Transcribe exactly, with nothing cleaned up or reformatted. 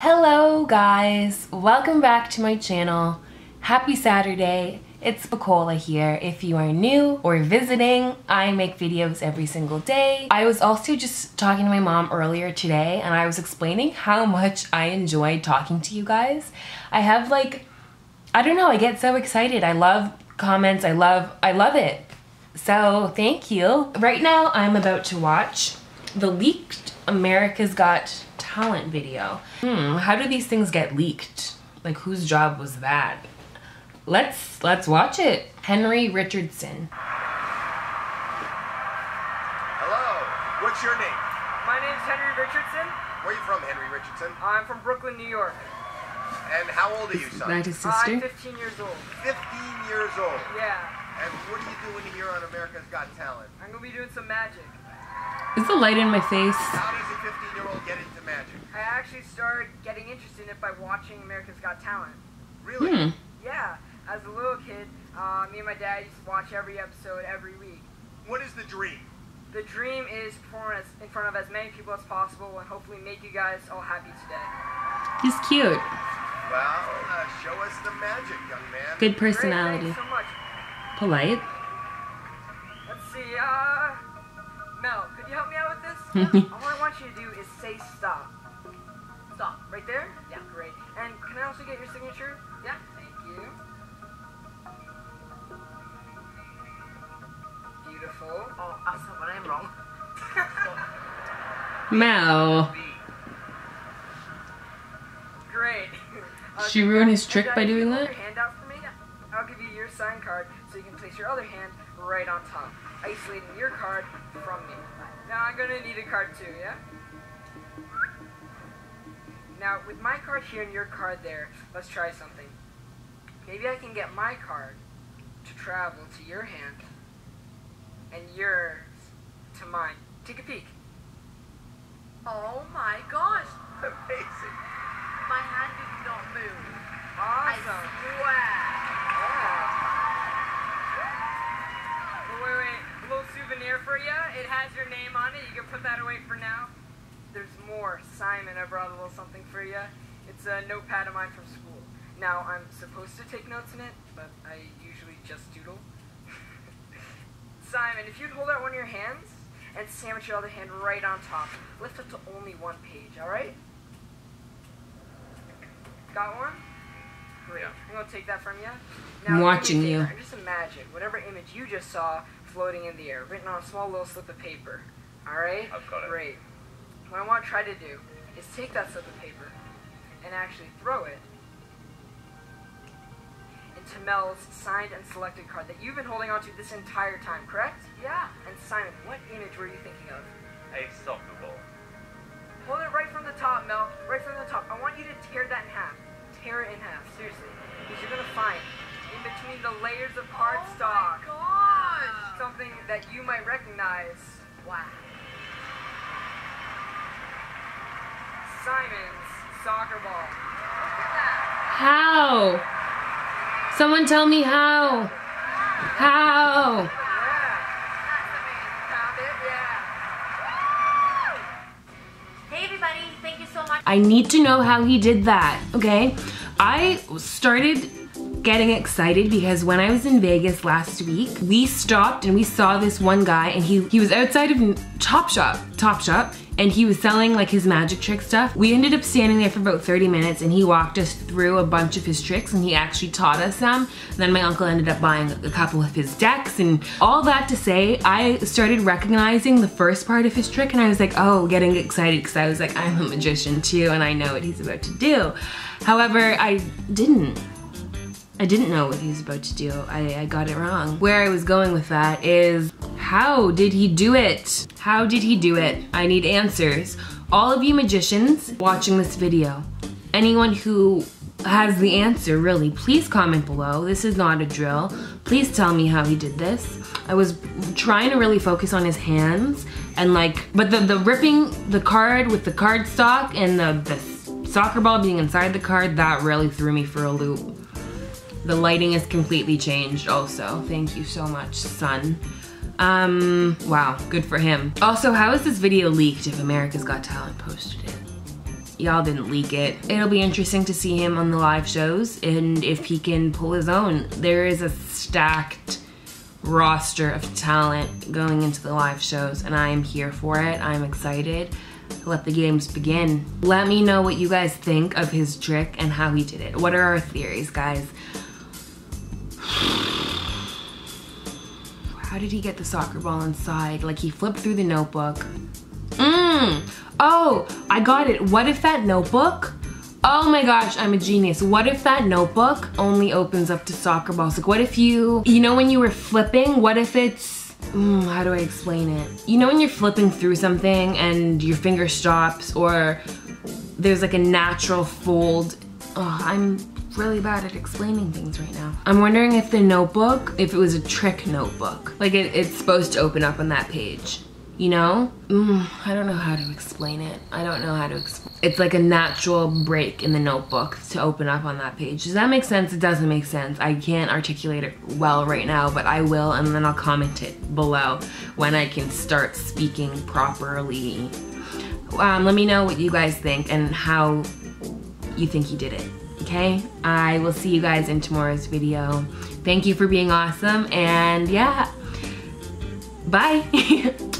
Hello guys, welcome back to my channel. Happy Saturday. It's Bacola here. If you are new or visiting, I make videos every single day. I was also just talking to my mom earlier today and I was explaining how much I enjoy talking to you guys. I have like, I don't know, I get so excited. I love comments, I love, I love it. So thank you. Right now I'm about to watch the leaked America's Got Talent video. Hmm, how do these things get leaked? Like, whose job was that? Let's let's watch it. Henry Richardson. Hello, what's your name? My name's Henry Richardson. Where are you from, Henry Richardson? I'm from Brooklyn, New York. And how old are you, son? That his sister? I'm fifteen years old. fifteen years old. Yeah. And what are you doing here on America's Got Talent? I'm gonna be doing some magic. Is the light in my face? How does a fifteen-year-old get into magic? I actually started getting interested in it by watching America's Got Talent. Really? Hmm. Yeah. As a little kid, uh, me and my dad used to watch every episode every week. What is the dream? The dream is perform as, in front of as many people as possible and hopefully make you guys all happy today. He's cute. Well, uh, show us the magic, young man. Good Great, personality. thanks so much. Polite. Let's see, uh... Mel, could you help me out with this? All I want you to do is say stop. Stop. Right there? Yeah, great. And can I also get your signature? Yeah, thank you. Beautiful. Oh, I'm sorry, I'm wrong. Mel. Great. Uh, She ruined his and, trick uh, by can you doing hold that? your hand out for me? I'll give you your sign card so you can place your other hand right on top, isolating your card from me. Now I'm gonna need a card too, yeah? Now with my card here and your card there, let's try something. Maybe I can get my card to travel to your hand and yours to mine. Take a peek. Oh my gosh! Amazing. My hand did not move. Awesome. I swear. Yeah. Oh, wait, wait. A little souvenir for you. It has your name on it. You can put that away for now. There's more. Simon, I brought a little something for you. It's a notepad of mine from school. Now, I'm supposed to take notes in it, but I usually just doodle. Simon, if you'd hold out one of your hands and sandwich your other hand right on top, lift up to only one page, alright? Got one? Great. I'm going to take that from you. Now, I'm watching you. And just imagine whatever image you just saw floating in the air, written on a small little slip of paper. Alright? I've got it. Great. What I want to try to do is take that slip of paper and actually throw it into Mel's signed and selected card that you've been holding onto this entire time, correct? Yeah. And Simon, what image were you thinking of? A soccer ball. Hold it right from the top, Mel. Right from the top. I want you to tear that in half. Tear it in half, seriously. Because you're going to find, in between the layers of cardstock, Oh my gosh! something that you might recognize. Wow. Simon's soccer ball. Look at that. How? Someone tell me how. How? Yeah. That's amazing. Found it? Yeah. Hey everybody, thank you so much. I need to know how he did that, okay? I started getting excited because when I was in Vegas last week, we stopped and we saw this one guy and he, he was outside of Topshop, Topshop, and he was selling like his magic trick stuff. We ended up standing there for about thirty minutes and he walked us through a bunch of his tricks and he actually taught us some. And then my uncle ended up buying a couple of his decks and all that to say, I started recognizing the first part of his trick and I was like, oh, getting excited because I was like, I'm a magician too and I know what he's about to do. However, I didn't. I didn't know what he was about to do. I, I got it wrong. Where I was going with that is, how did he do it? How did he do it? I need answers. All of you magicians watching this video, anyone who has the answer really, please comment below. This is not a drill. Please tell me how he did this. I was trying to really focus on his hands and like, but the, the ripping the card with the card stock and the, the soccer ball being inside the card, that really threw me for a loop. The lighting is completely changed also. Thank you so much, son. Um, wow, good for him. Also, how is this video leaked if America's Got Talent posted it? y'all didn't leak it. It'll be interesting to see him on the live shows and if he can pull his own. There is a stacked roster of talent going into the live shows and I am here for it. I'm excited. Let the games begin. Let me know what you guys think of his trick and how he did it. What are our theories, guys? How did he get the soccer ball inside? Like he flipped through the notebook. Mmm. Oh, I got it. What if that notebook? Oh my gosh, I'm a genius. What if that notebook only opens up to soccer balls? Like what if you, you know when you were flipping, what if it's, Mm, how do I explain it? You know when you're flipping through something and your finger stops or there's like a natural fold? Oh, I'm really bad at explaining things right now. I'm wondering if the notebook, if it was a trick notebook. Like it, it's supposed to open up on that page, you know? Mm, I don't know how to explain it. I don't know how to explain. It's like a natural break in the notebook to open up on that page. Does that make sense? It doesn't make sense. I can't articulate it well right now, but I will, and then I'll comment it below when I can start speaking properly. Um, let me know what you guys think and how you think he did it, okay? I will see you guys in tomorrow's video. Thank you for being awesome, and yeah, bye.